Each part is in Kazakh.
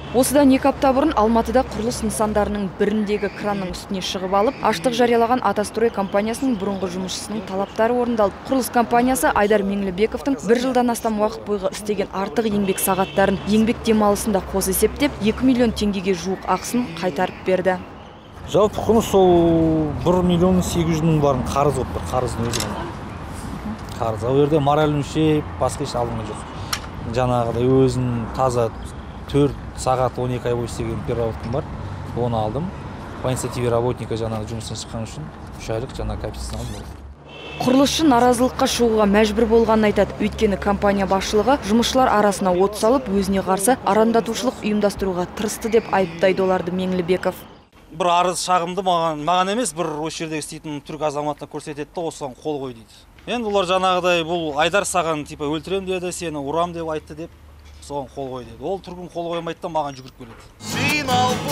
Осыдан 2 апта бұрын Алматыда құрылыс нысандарының біріндегі кранның үстіне шығып алып, аштық жариялаған Атастрой компаниясының бұрынғы жұмысшысының талаптары орындалды. Құрылыс компаниясы Айдар Меңлібековтың 1 жылдан астам уақыт бойғы істеген артық еңбек сағаттарын еңбек демалысында қос есептеп 2 миллион теңгеге жуық ақысын қайтарып берді. Жалпы құны сол 1 миллион 800 мың барын қарыз болып тұр, қарыздың өзі. Қарыз. Ол жерде моральный ше, басқа еш алынған жоқ. Жаңағыдай өзін таза 4 сағат 12 ай бойы істеген переработкам бар. Оны алдым. По инициативе работника жаңағы жұмыстан шыққан үшін 3 айлық жаңағы капитасын алдым. Құрылысшы наразылыққа шығуға мәжбүр болғанын айтады. Өйткені компания басшылығы жұмысшылар арасына от салып, өзіне қарсы арандатушылық ұйымдастыруға тырысты деп айыптайды оларды Меңлібеков. Бір арыз шағымды маған емес, бір осы жердегі істейтін түрік азаматына көрсетеді, осыған қол қой дейді. Енді олар жаңағыдай бұл Айдар саған типа өлтірем деді, сені ұрам деп айтты деп, соған қол қой деді. Ол түргін қол қоймайды да маған жүгіріп келеді.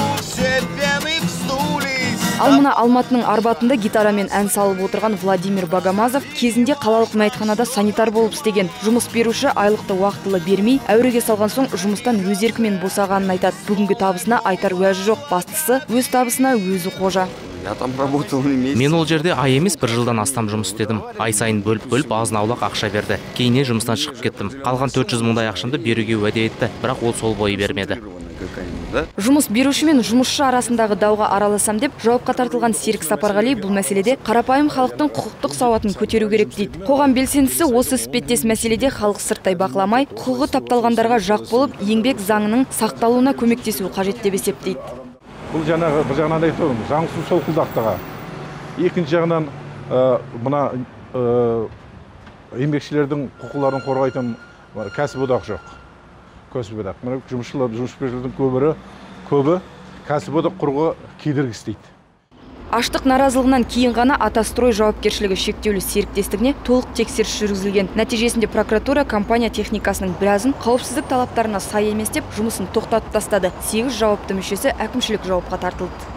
Ал мына Алматының Арбатында гитарамен ән салып отырған Владимир Богомазов кезінде қалалық мәйітханада санитар болып істеген. Жұмыс беруші айлықты уақытылы бермей, әуреге салған соң жұмыстан өз еркімен босағанын айтады. Бүгінгі табысына айтар уәжі жоқ, бастысы өз табысына өзі қожа. Мен ол жерде ай емес 1 жылдан астам жұмыс істедім. Ай сайын бөліп азын-аулақ ақша берді. Кейіннен жұмыстан шығып кеттім. Қалған 400 мыңдай ақшамды беруге уәде етті, бірақ ол сол бойы бермеді. Жұмыс беруші мен жұмысшы арасындағы дауға араласам деп жауапқа тартылған Серік Сапарғали бұл мәселеде қарапайым халықтың құқықтық сауатын көтеру керек дейді. Қоғам белсендісі осы іспеттес мәселеде халық сырттай бақыламай, құқығы тапталғандарға жақ болып, еңбек заңының сақталуына көмектесу қажет деп есептейді. Бұл жаңағы бір жағынан айтып заңсыз солқылдақтыға. Екінші жағынан мына еңбекшілердің құқыларын қорғайтын кәсіподақ жоқ. Кәсіподақ. Мына жұмысшылардың көбі кәсіподақ құруға кедергі істейді. Аштық наразылығынан кейін ғана Атастрой жауапкершілігі шектеулі серіктестігіне толық тексеріс жүргізілген. Нәтижесінде прокуратура компания техникасының біразын қауіпсіздік талаптарына сай емес деп жұмысын тоқтатып тастады. 8 жауапты мүшесі әкімшілік жауапқа тартылды.